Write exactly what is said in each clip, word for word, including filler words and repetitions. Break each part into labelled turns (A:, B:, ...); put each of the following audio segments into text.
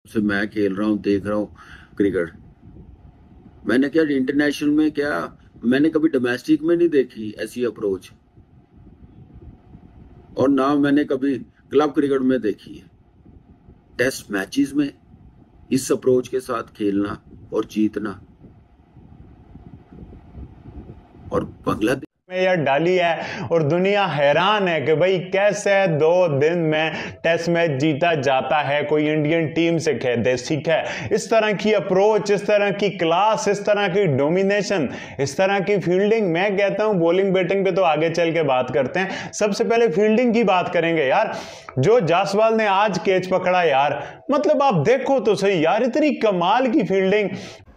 A: से मैं खेल रहा हूँ, देख रहा हूँ क्रिकेट। मैंने क्या इंटरनेशनल में, क्या मैंने कभी डोमेस्टिक में नहीं देखी ऐसी अप्रोच, और ना मैंने कभी क्लब क्रिकेट में देखी है। टेस्ट मैचेस में इस अप्रोच के साथ खेलना और जीतना। और बांग्लादेश
B: में यह डाली है और दुनिया हैरान है कि भाई कैसे दो दिन में टेस्ट मैच जीता जाता है कोई इंडियन टीम से खेलते। ठीक है, इस तरह की अप्रोच, इस तरह की क्लास, इस तरह की डोमिनेशन, इस तरह की फील्डिंग। मैं कहता हूं बॉलिंग बैटिंग पे तो आगे चल के बात करते हैं, सबसे पहले फील्डिंग की बात करेंगे यार। जो जायसवाल ने आज कैच पकड़ा यार, मतलब आप देखो तो सही यार, इतनी कमाल की फील्डिंग।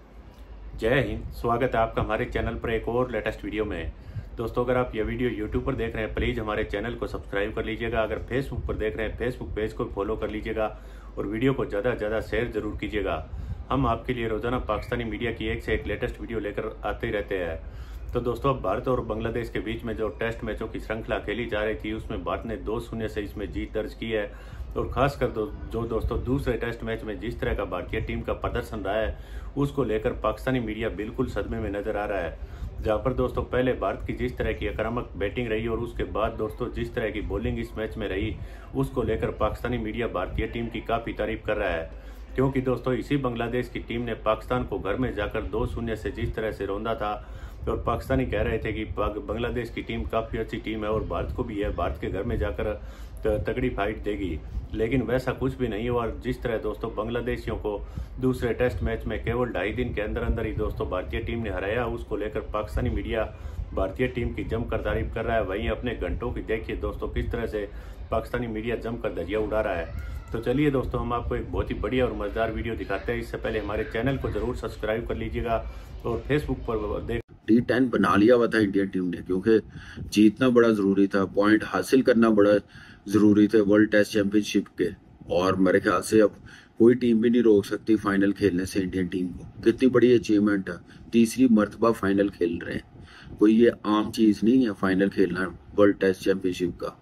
C: जय हिंद, स्वागत है आपका हमारे चैनल पर एक और लेटेस्ट वीडियो में। दोस्तों, अगर आप यह वीडियो यूट्यूब पर देख रहे हैं, प्लीज़ हमारे चैनल को सब्सक्राइब कर लीजिएगा। अगर फेसबुक पर देख रहे हैं, फेसबुक पेज को फॉलो कर लीजिएगा और वीडियो को ज़्यादा से ज़्यादा शेयर जरूर कीजिएगा। हम आपके लिए रोजाना पाकिस्तानी मीडिया की एक से एक लेटेस्ट वीडियो लेकर आते ही रहते हैं। तो दोस्तों, अब भारत और बांग्लादेश के बीच में जो टेस्ट मैचों की श्रृंखला खेली जा रही थी, उसमें भारत ने दो शून्य से इसमें जीत दर्ज की है। और खासकर दो, जो दोस्तों दूसरे टेस्ट मैच में जिस तरह का भारतीय टीम का प्रदर्शन रहा है, उसको लेकर पाकिस्तानी मीडिया बिल्कुल सदमे में नजर आ रहा है। जहां पर दोस्तों पहले भारत की जिस तरह की आक्रामक बैटिंग रही और उसके बाद दोस्तों जिस तरह की बॉलिंग इस मैच में रही, उसको लेकर पाकिस्तानी मीडिया भारतीय टीम की काफी तारीफ कर रहा है। क्योंकि दोस्तों इसी बांग्लादेश की टीम ने पाकिस्तान को घर में जाकर दो शून्य से जिस तरह से रौंदा था, और पाकिस्तानी कह रहे थे कि बांग्लादेश की टीम काफ़ी अच्छी टीम है और भारत को भी है, भारत के घर में जाकर तगड़ी फाइट देगी। लेकिन वैसा कुछ भी नहीं हुआ। और जिस तरह दोस्तों बांग्लादेशियों को दूसरे टेस्ट मैच में केवल ढाई दिन के अंदर अंदर ही दोस्तों भारतीय टीम ने हराया, उसको लेकर पाकिस्तानी मीडिया भारतीय टीम की जमकर तारीफ कर रहा है। वहीं अपने घंटों की देखिए दोस्तों किस तरह से पाकिस्तानी मीडिया जमकर धजिया उड़ा रहा है। तो चलिए दोस्तों, हम आपको एक बहुत ही बढ़िया और मजेदार वीडियो दिखाते हैं। इससे पहले हमारे चैनल को जरूर सब्सक्राइब कर लीजिएगा और फेसबुक पर देख
A: टी टेन बना लिया हुआ था इंडियन टीम ने, क्योंकि जीतना बड़ा जरूरी था, पॉइंट हासिल करना बड़ा जरूरी थे वर्ल्ड टेस्ट चैंपियनशिप के। और मेरे ख्याल से अब कोई टीम भी नहीं रोक सकती फाइनल खेलने से इंडियन टीम को। कितनी बड़ी अचीवमेंट है, तीसरी मर्तबा फाइनल खेल रहे हैं। कोई ये आम चीज नहीं है फाइनल खेलना वर्ल्ड टेस्ट चैंपियनशिप का।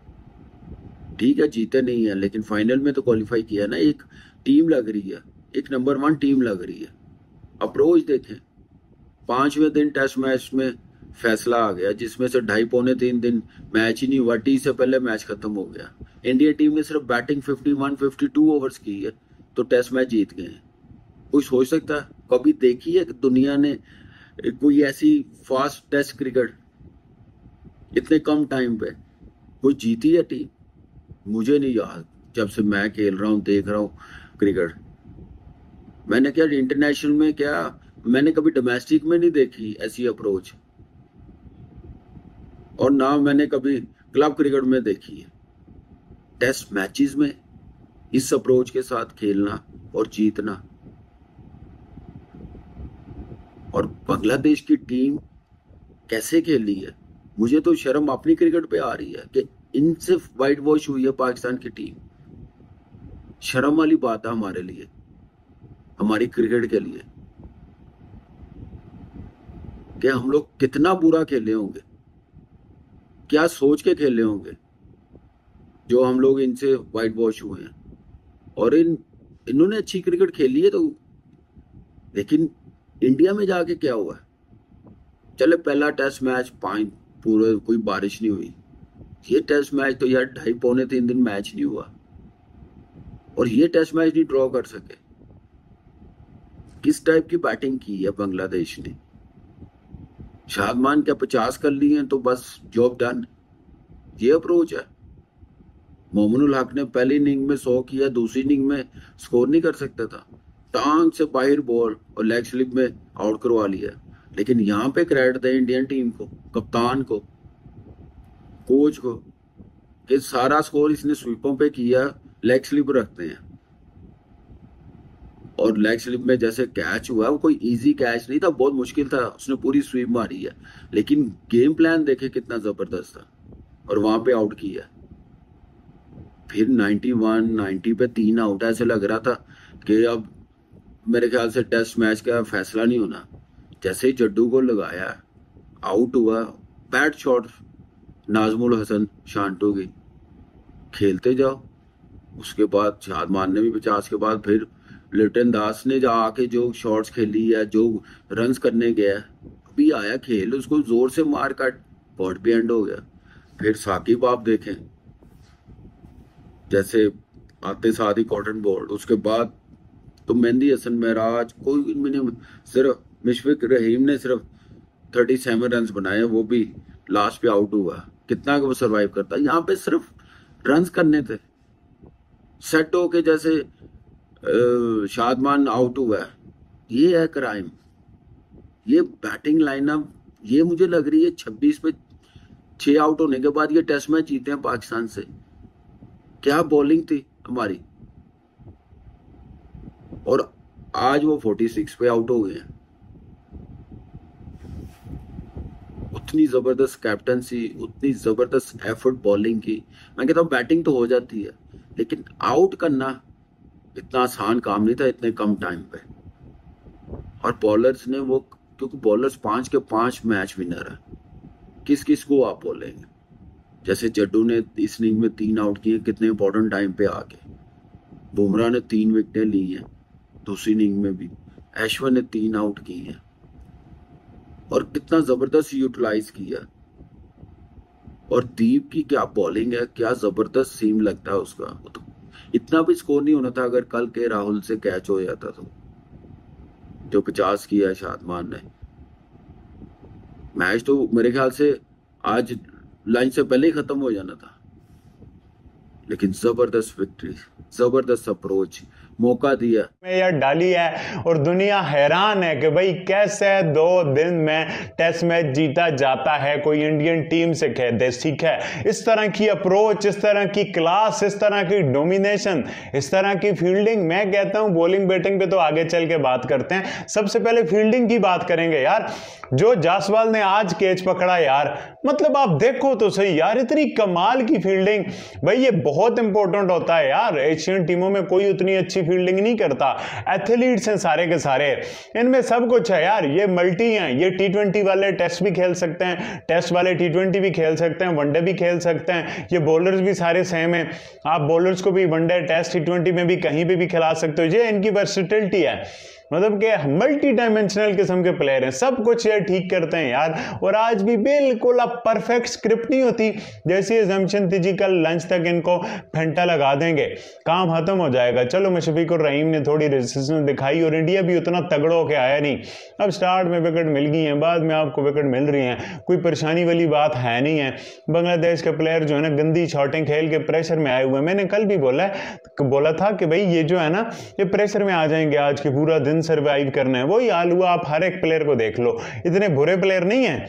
A: ठीक है, जीते नहीं है, लेकिन फाइनल में तो क्वालिफाई किया ना। एक टीम लग रही है, एक नंबर वन टीम लग रही है। अप्रोच देखें, पांचवें दिन टेस्ट मैच में फैसला आ गया, जिसमें से ढाई पौने तीन दिन मैच ही नहीं हुआ। टी से पहले मैच खत्म हो गया। इंडियन टीम ने सिर्फ बैटिंग इक्यावन बावन ओवर्स की है तो टेस्ट मैच जीत गए हैं। कोई सोच सकता है, कभी देखी है कि दुनिया ने कोई ऐसी फास्ट टेस्ट क्रिकेट इतने कम टाइम पे कोई जीती है टीम? मुझे नहीं याद, जब से मैं खेल रहा हूँ, देख रहा हूँ क्रिकेट। मैंने क्या इंटरनेशनल में, क्या मैंने कभी डोमेस्टिक में नहीं देखी ऐसी अप्रोच, और ना मैंने कभी क्लब क्रिकेट में देखी है। टेस्ट मैचेस में इस अप्रोच के साथ खेलना और जीतना। और बांग्लादेश की टीम कैसे खेली है, मुझे तो शर्म अपनी क्रिकेट पे आ रही है कि इनसे वाइट वॉश हुई है पाकिस्तान की टीम। शर्म वाली बात है हमारे लिए, हमारी क्रिकेट के लिए, कि हम लोग कितना बुरा खेले होंगे, क्या सोच के खेले होंगे जो हम लोग इनसे वाइट वॉश हुए हैं। और इन इन्होंने अच्छी क्रिकेट खेली है तो, लेकिन इंडिया में जाके क्या हुआ? चले पहला टेस्ट मैच पांच पूरे कोई बारिश नहीं हुई। ये टेस्ट मैच तो यार ढाई पौने तीन दिन मैच नहीं हुआ, और ये टेस्ट मैच नहीं ड्रॉ कर सके। किस टाइप की बैटिंग की है बांग्लादेश ने? शादमान क्या पचास कर लिए हैं तो बस जॉब डन? ये अप्रोच है। मोमिनुल हक ने पहली इनिंग में सौ किया, दूसरी इनिंग में स्कोर नहीं कर सकता था, टांग से बाहर बॉल और लेग स्लिप में आउट करवा लिया। लेकिन यहाँ पे क्रेडिट दे इंडियन टीम को, कप्तान को, कोच को, कि सारा स्कोर इसने स्वीपों पे किया, लेग स्लिप रखते हैं। और लेग स्लिप में जैसे कैच हुआ, वो कोई इजी कैच नहीं था, बहुत मुश्किल था, उसने पूरी स्वीप मारी है। लेकिन गेम प्लान देखे कितना जबरदस्त था, और वहां पे आउट किया। फिर इक्यानवे नब्बे पे तीन आउट, ऐसे लग रहा था कि अब मेरे ख्याल से टेस्ट मैच का फैसला नहीं होना। जैसे ही जड्डू को लगाया, आउट हुआ, बैट शॉट नाजमुल हसन शांटू की, खेलते जाओ। उसके बाद शादमान ने भी पचास के बाद फिर लिटन दास ने जा आके जो शॉट्स खेली है, जो रन्स करने गया, अभी आया खेल, उसको जोर से मार काट, बॉट भी एंड हो गया। फिर साकिब आप देखें, जैसे आते साथ ही कॉटन बॉल, उसके बाद तो मेहंदी हसन महराज, कोई मैंने सिर्फ मुशफिक रहीम ने सिर्फ थर्टी सेवन रन बनाए, वो भी लास्ट पे आउट हुआ। कितना वो सरवाइव करता, यहाँ पे सिर्फ रन्स करने थे। सेट होके जैसे शादमान आउट हुआ है, ये है क्राइम। ये बैटिंग लाइनअप, ये मुझे लग रही है छब्बीस पे छह आउट होने के बाद ये टेस्ट मैच जीते हैं पाकिस्तान से। क्या बॉलिंग थी हमारी, और आज वो छियालीस पे आउट हो गए हैं। उतनी जबरदस्त कैप्टनसी, उतनी जबरदस्त एफर्ट बॉलिंग की। मैं कहता हूँ बैटिंग तो हो जाती है, लेकिन आउट करना इतना आसान काम नहीं था इतने कम टाइम पे। और बॉलर्स ने वो, क्योंकि बॉलर्स पांच के पांच मैच विनर है, किस किस को आप बोलेंगे। जैसे जड्डू ने इस इनिंग में तीन आउट किए, कितने इंपॉर्टेंट टाइम पे आके। बुमराह ने तीन विकेटें ली हैं दूसरी इनिंग में भी, ऐश्वर्य ने तीन आउट किए हैं, और कितना जबरदस्त यूटिलाइज किया। और दीप की क्या बॉलिंग है, क्या जबरदस्त सीम लगता है उसका। तो इतना भी स्कोर नहीं होना था अगर कल के राहुल से कैच हो जाता तो, जो पचास किया शादमान ने। मैच तो मेरे ख्याल से आज लाइन से पहले ही खत्म हो जाना था, लेकिन जबरदस्त विक्ट्री, जबरदस्त अप्रोच, मौका दिया
B: में यार डाली है, और दुनिया हैरान है कि भाई कैसे दो दिन में टेस्ट मैच जीता जाता है कोई इंडियन टीम से खेलते। ठीक है, इस तरह की अप्रोच, इस तरह की क्लास, इस तरह की डोमिनेशन, इस तरह की फील्डिंग। मैं कहता हूं बॉलिंग बैटिंग पे तो आगे चल के बात करते हैं, सबसे पहले फील्डिंग की बात करेंगे यार। जो जायसवाल ने आज कैच पकड़ा यार, मतलब आप देखो तो सही यार, इतनी कमाल की फील्डिंग। भाई ये बहुत इंपॉर्टेंट होता है यार, एशियन टीमों में कोई उतनी अच्छी फील्डिंग नहीं करता। एथलीट्स हैं सारे के सारे, इनमें सब कुछ है यार। ये मल्टी हैं, ये टी ट्वेंटी वाले टेस्ट भी खेल सकते हैं, टेस्ट वाले टी ट्वेंटी भी खेल सकते हैं, वनडे भी खेल सकते हैं। ये बॉलर्स भी सारे सेम हैं, आप बॉलर्स को भी वनडे, टेस्ट, टी ट्वेंटी में भी कहीं पे भी खिला सकते हो। ये इनकी वर्सेटिलिटी है, मतलब कि मल्टी डायमेंशनल किस्म के प्लेयर हैं, सब कुछ ये ठीक करते हैं यार। और आज भी बिल्कुल अब परफेक्ट स्क्रिप्ट नहीं होती, जैसी एजम्पशन थी जी कल लंच तक इनको फेंटा लगा देंगे, काम खत्म हो जाएगा। चलो मुशफिक और रहीम ने थोड़ी रेजिस्टेंस दिखाई, और इंडिया भी उतना तगड़ा होके आया नहीं। अब स्टार्ट में विकेट मिल गई हैं, बाद में आपको विकेट मिल रही हैं, कोई परेशानी वाली बात है नहीं है। बांग्लादेश के प्लेयर जो है ना गंदी शॉटिंग खेल के प्रेशर में आए हुए। मैंने कल भी बोला बोला था कि भाई ये जो है ना, ये प्रेशर में आ जाएंगे, आज के पूरा दिन सर्वाइव करना है। वही हाल हुआ, आप हर एक प्लेयर को देख लो, इतने बुरे प्लेयर नहीं है।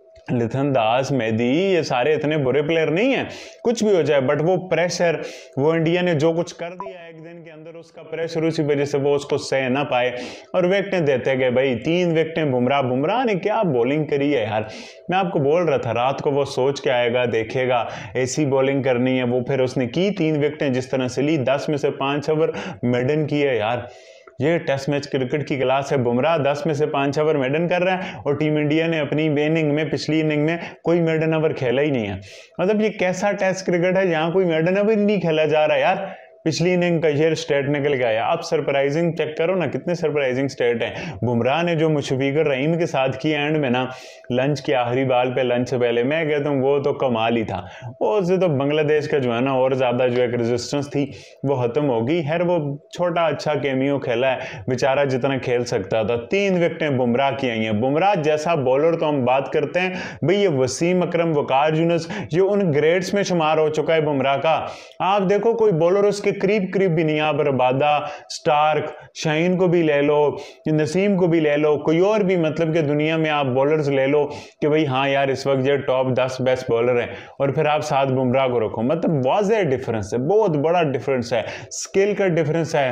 B: लिथन दास, मेहदी, ये सारे इतने बुरे प्लेयर नहीं हैं, कुछ भी हो जाए, बट वो प्रेशर, वो इंडिया ने जो कुछ कर दिया एक दिन के अंदर, उसका प्रेशर, उसी वजह से वो उसको सह ना पाए और विकेटें देते गए। भाई तीन विकेटें बुमराह बुमराह ने क्या बॉलिंग करी है यार। मैं आपको बोल रहा था रात को वो सोच के आएगा, देखेगा ऐसी बॉलिंग करनी है, वो फिर उसने की, तीन विकेटें जिस तरह से ली, दस में से पांच ओवर मेडन की है यार। ये टेस्ट मैच क्रिकेट की क्लास है। बुमराह दस में से पांच ओवर मेडन कर रहा है, और टीम इंडिया ने अपनी इनिंग में, पिछली इनिंग में कोई मेडन ओवर खेला ही नहीं है। मतलब ये कैसा टेस्ट क्रिकेट है जहां कोई मेडन ओवर नहीं खेला जा रहा यार। पिछली इनिंग का ये स्टेट निकल के आया। अब सरप्राइजिंग चेक करो ना, कितने सरप्राइजिंग स्टेट हैं। बुमराह ने जो मुशफिक और रहीम के साथ किया एंड में ना, लंच की आखिरी बाल पे, लंच से पहले, मैं कहता हूँ वो तो कमाल ही था। वो उससे तो बांग्लादेश का जो है ना और ज्यादा जो एक रेजिस्टेंस थी वो खत्म होगी। खैर वो छोटा अच्छा केमियो खेला है बेचारा, जितना खेल सकता था। तीन विकेटें बुमराह की आई हैं। बुमराह जैसा बॉलर तो हम बात करते हैं भाई, ये वसीम अकरम, वकार यूनुस, ये उन ग्रेड्स में शुमार हो चुका है बुमराह का। आप देखो कोई बॉलर उसके करीब करीब भी नहीं। आप रबादा, स्टार्क, शाहीन को भी ले लो, नसीम को भी ले लो, कोई और भी मतलब कि दुनिया में आप बॉलर्स ले लो कि भाई हाँ यार इस वक्त ये टॉप दस बेस्ट बॉलर हैं, और फिर आप साथ बुमराह को रखो। मतलब वाज़ेह डिफरेंस है, बहुत बड़ा डिफरेंस है, स्किल का डिफरेंस है,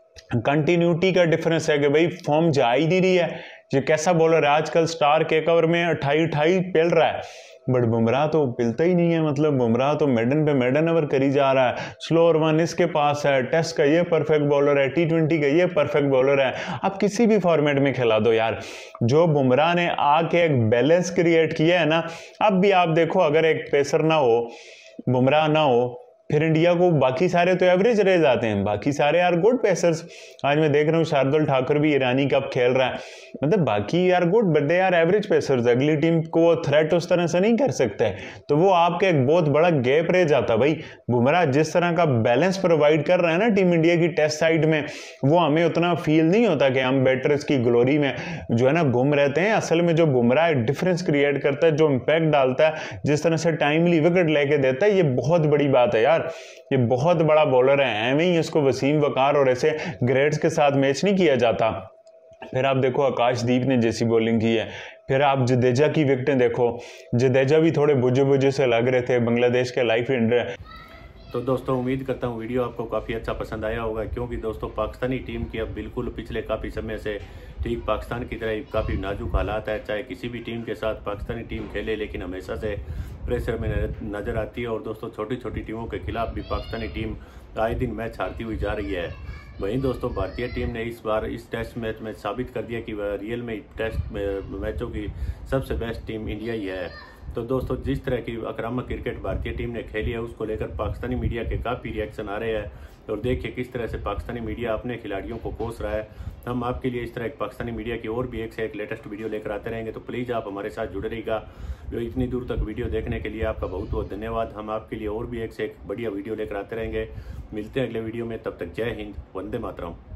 B: कंटिन्यूटी का डिफरेंस है कि भाई फॉर्म जा ही नहीं रही है। ये कैसा बॉलर है आजकल, स्टार्क एक ओवर में अट्ठाई अट्ठाई पेल रहा है, बट बुमराह तो पिलता ही नहीं है। मतलब बुमराह तो मेडन पे मेडन ओवर करी जा रहा है। स्लोअर वन इसके पास है, टेस्ट का ये परफेक्ट बॉलर है, टी ट्वेंटी का ये परफेक्ट बॉलर है। आप किसी भी फॉर्मेट में खिला दो यार। जो बुमराह ने आके एक बैलेंस क्रिएट किया है ना, अब भी आप देखो अगर एक पेसर ना हो, बुमराह ना हो, फिर इंडिया को बाकी सारे तो एवरेज रह जाते हैं, बाकी सारे यार गुड पेसर्स। आज मैं देख रहा हूँ शार्दुल ठाकुर भी ईरानी कप खेल रहा है, मतलब बाकी यार गुड बट दे यार एवरेज पेसर्स। अगली टीम को वो थ्रेट उस तरह से नहीं कर सकते, तो वो आपके एक बहुत बड़ा गैप रह जाता भाई। बुमराह जिस तरह का बैलेंस प्रोवाइड कर रहा है ना टीम इंडिया की टेस्ट साइड में, वो हमें उतना फील नहीं होता कि हम बैटर्स की ग्लोरी में जो है ना गुम रहते हैं। असल में जो बुमराह डिफरेंस क्रिएट करता है, जो इम्पैक्ट डालता है, जिस तरह से टाइमली विकेट लेके देता है, ये बहुत बड़ी बात है यार। ये बहुत बड़ा बॉलर है, एवं ही इसको वसीम वकार और ऐसे ग्रेड्स के साथ मैच नहीं किया जाता। फिर आप देखो आकाशदीप ने जैसी बॉलिंग की है, फिर आप जडेजा की विकेटें देखो, जडेजा भी थोड़े बुझे बुझे से लग रहे थे, बांग्लादेश के लाइफ एंडर।
C: तो दोस्तों उम्मीद करता हूँ वीडियो आपको काफ़ी अच्छा पसंद आया होगा, क्योंकि दोस्तों पाकिस्तानी टीम की अब बिल्कुल पिछले काफ़ी समय से ठीक पाकिस्तान की तरह काफ़ी नाजुक हालात है। चाहे किसी भी टीम के साथ पाकिस्तानी टीम खेले, लेकिन हमेशा से प्रेशर में नज़र आती है। और दोस्तों छोटी छोटी टीमों के खिलाफ भी पाकिस्तानी टीम आए दिन मैच हारती हुई जा रही है। वहीं दोस्तों भारतीय टीम ने इस बार इस टेस्ट मैच में साबित कर दिया कि वह रियल में टेस्ट मैचों की सबसे बेस्ट टीम इंडिया ही है। तो दोस्तों जिस तरह की आक्रामक क्रिकेट भारतीय टीम ने खेली है, उसको लेकर पाकिस्तानी मीडिया के काफ़ी रिएक्शन आ रहे हैं। और देखिए किस तरह से पाकिस्तानी मीडिया अपने खिलाड़ियों को कोस रहा है। हम आपके लिए इस तरह एक पाकिस्तानी मीडिया की और भी एक से एक लेटेस्ट वीडियो लेकर आते रहेंगे, तो प्लीज़ आप हमारे साथ जुड़े रहिएगा। इतनी दूर तक वीडियो देखने के लिए आपका बहुत बहुत धन्यवाद। हम आपके लिए और भी एक से एक बढ़िया वीडियो लेकर आते रहेंगे। मिलते हैं अगले वीडियो में, तब तक जय हिंद, वंदे मातरम।